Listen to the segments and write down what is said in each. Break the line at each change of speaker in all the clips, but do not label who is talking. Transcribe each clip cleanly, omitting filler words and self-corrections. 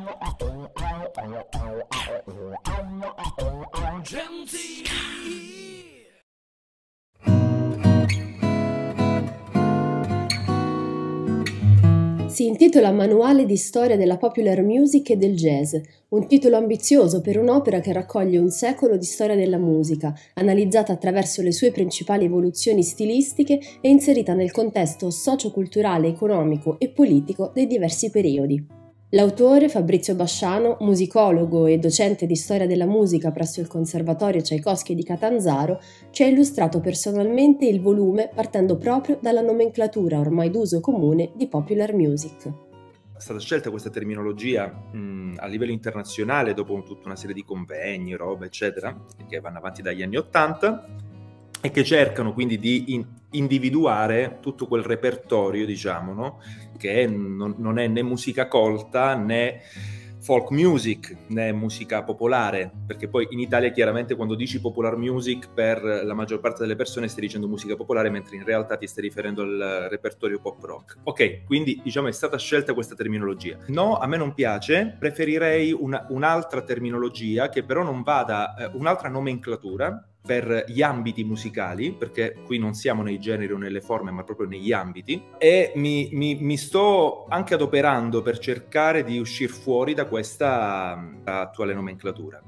Si intitola Manuale di storia della popular music e del jazz, un titolo ambizioso per un'opera che raccoglie un secolo di storia della musica, analizzata attraverso le sue principali evoluzioni stilistiche e inserita nel contesto socio-culturale, economico e politico dei diversi periodi. L'autore, Fabrizio Basciano, musicologo e docente di storia della musica presso il Conservatorio Tchaikovsky di Catanzaro, ci ha illustrato personalmente il volume partendo proprio dalla nomenclatura ormai d'uso comune di popular music.
È stata scelta questa terminologia a livello internazionale dopo tutta una serie di convegni, roba, eccetera, che vanno avanti dagli anni '80 e che cercano quindi di individuare tutto quel repertorio, diciamo, no? Che non è né musica colta né folk music né musica popolare, perché poi in Italia chiaramente quando dici popular music per la maggior parte delle persone stai dicendo musica popolare, mentre in realtà ti stai riferendo al repertorio pop rock. Ok, quindi diciamo è stata scelta questa terminologia. No, a me non piace, preferirei un'altra terminologia che però non vada, un'altra nomenclatura per gli ambiti musicali, perché qui non siamo nei generi o nelle forme, ma proprio negli ambiti, e mi sto anche adoperando per cercare di uscire fuori da questa attuale nomenclatura.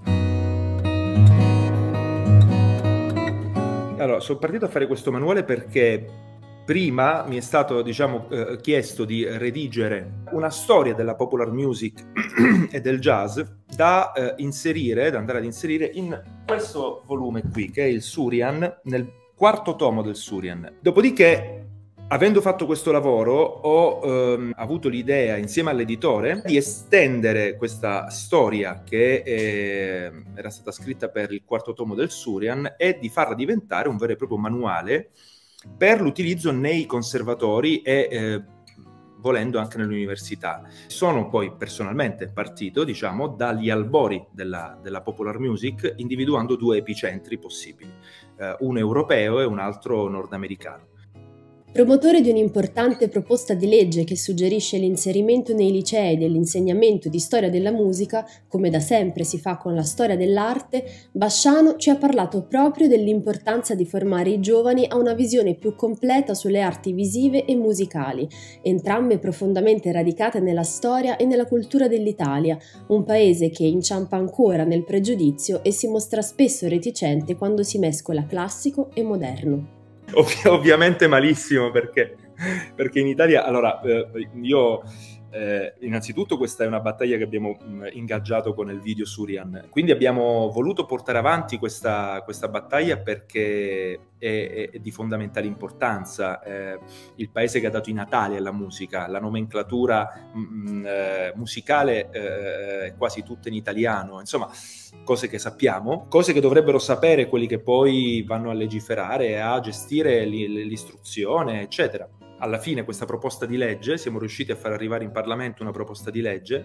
Allora, sono partito a fare questo manuale perché prima mi è stato, diciamo, chiesto di redigere una storia della popular music e del jazz da andare ad inserire in questo volume qui, che è il Surian, nel quarto tomo del Surian. Dopodiché, avendo fatto questo lavoro, ho avuto l'idea, insieme all'editore, di estendere questa storia che era stata scritta per il quarto tomo del Surian e di farla diventare un vero e proprio manuale per l'utilizzo nei conservatori e volendo anche nelle università. Sono poi personalmente partito, diciamo, dagli albori della popular music, individuando due epicentri possibili, uno europeo e un altro nordamericano.
Promotore di un'importante proposta di legge che suggerisce l'inserimento nei licei dell'insegnamento di storia della musica, come da sempre si fa con la storia dell'arte, Basciano ci ha parlato proprio dell'importanza di formare i giovani a una visione più completa sulle arti visive e musicali, entrambe profondamente radicate nella storia e nella cultura dell'Italia, un paese che inciampa ancora nel pregiudizio e si mostra spesso reticente quando si mescola classico e moderno.
Ovviamente malissimo, perché in Italia, allora, io innanzitutto questa è una battaglia che abbiamo ingaggiato con il video Surian, quindi abbiamo voluto portare avanti questa battaglia perché è di fondamentale importanza. Il paese che ha dato i natali alla musica, la nomenclatura musicale è quasi tutta in italiano, insomma, cose che sappiamo, cose che dovrebbero sapere quelli che poi vanno a legiferare e a gestire l'istruzione, eccetera. Alla fine questa proposta di legge, siamo riusciti a far arrivare in Parlamento una proposta di legge,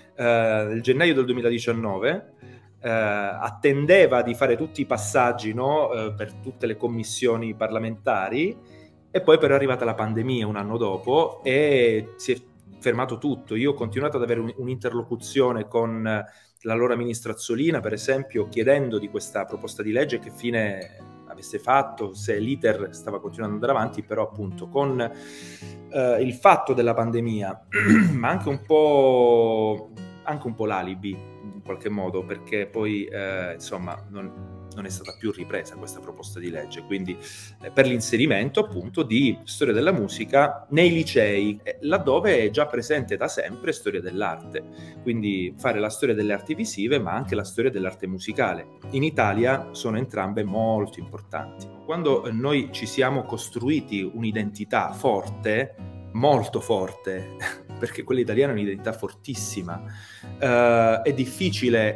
nel gennaio del 2019, attendeva di fare tutti i passaggi, no, per tutte le commissioni parlamentari, e poi però è arrivata la pandemia un anno dopo e si è fermato tutto. Io ho continuato ad avere un'interlocuzione con l'allora ministra Azzolina, per esempio, chiedendo di questa proposta di legge che fine avesse fatto, se l'iter stava continuando ad andare avanti, però appunto con il fatto della pandemia, ma anche un po' l'alibi in qualche modo, perché poi insomma non è stata più ripresa questa proposta di legge, quindi per l'inserimento appunto di storia della musica nei licei, laddove è già presente da sempre storia dell'arte, quindi fare la storia delle arti visive ma anche la storia dell'arte musicale. In Italia sono entrambe molto importanti. Quando noi ci siamo costruiti un'identità forte, molto forte, perché quella italiana è un'identità fortissima, è difficile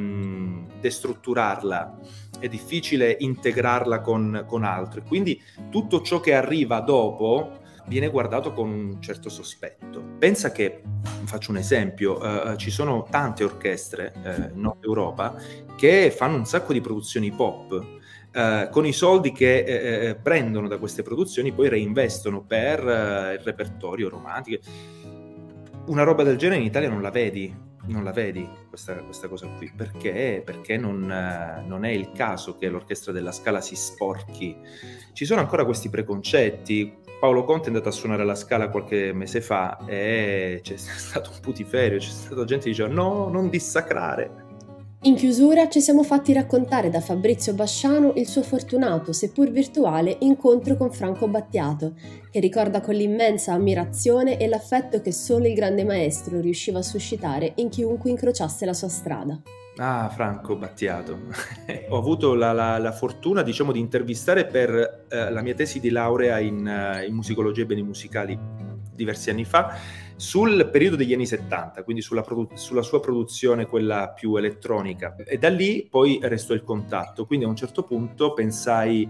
destrutturarla, è difficile integrarla con altro, quindi tutto ciò che arriva dopo viene guardato con un certo sospetto. Pensa che, faccio un esempio, ci sono tante orchestre in Nord Europa che fanno un sacco di produzioni pop, con i soldi che prendono da queste produzioni poi reinvestono per il repertorio romantico. Una roba del genere in Italia non la vedi, non la vedi questa cosa qui. Perché? Perché non è il caso che l'Orchestra della Scala si sporchi. Ci sono ancora questi preconcetti. Paolo Conte è andato a suonare alla Scala qualche mese fa e c'è stato un putiferio, c'è stata gente che diceva no, non dissacrare.
In chiusura ci siamo fatti raccontare da Fabrizio Basciano il suo fortunato, seppur virtuale, incontro con Franco Battiato, che ricorda con l'immensa ammirazione e l'affetto che solo il grande maestro riusciva a suscitare in chiunque incrociasse la sua strada.
Ah, Franco Battiato. Ho avuto la fortuna, diciamo, di intervistare per la mia tesi di laurea in musicologia e beni musicali diversi anni fa, sul periodo degli anni 70, quindi sulla sua produzione, quella più elettronica. E da lì poi restò il contatto. Quindi a un certo punto pensai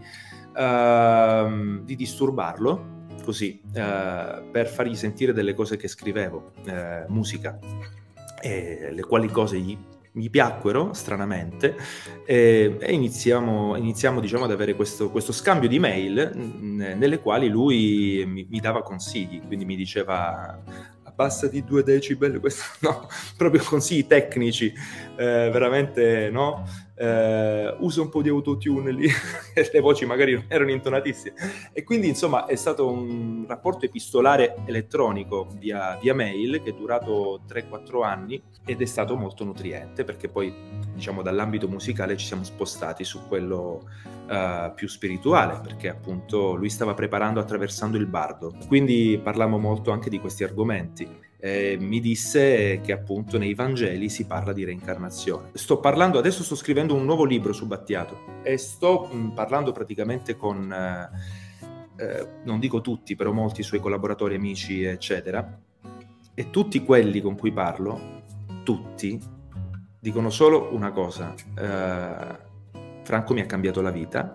di disturbarlo, così, per fargli sentire delle cose che scrivevo, musica, e le quali cose mi piacquero stranamente, e iniziamo diciamo ad avere questo scambio di mail nelle quali lui mi dava consigli, quindi mi diceva abbassa di 2 decibel, questo no, proprio consigli tecnici, veramente no, usa un po' di autotune lì, le voci magari non erano intonatissime, e quindi insomma è stato un rapporto epistolare elettronico via mail che è durato 3-4 anni ed è stato molto nutriente, perché poi diciamo dall'ambito musicale ci siamo spostati su quello più spirituale, perché appunto lui stava preparando Attraversando il Bardo, quindi parlammo molto anche di questi argomenti. Mi disse che appunto nei Vangeli si parla di reincarnazione. Adesso sto scrivendo un nuovo libro su Battiato e sto parlando praticamente con non dico tutti, però molti suoi collaboratori, amici eccetera, e tutti quelli con cui parlo, tutti dicono solo una cosa: Franco mi ha cambiato la vita,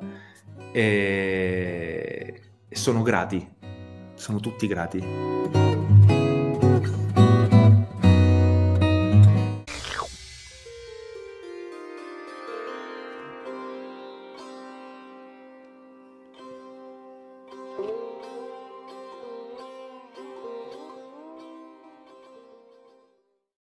e sono grati, sono tutti grati.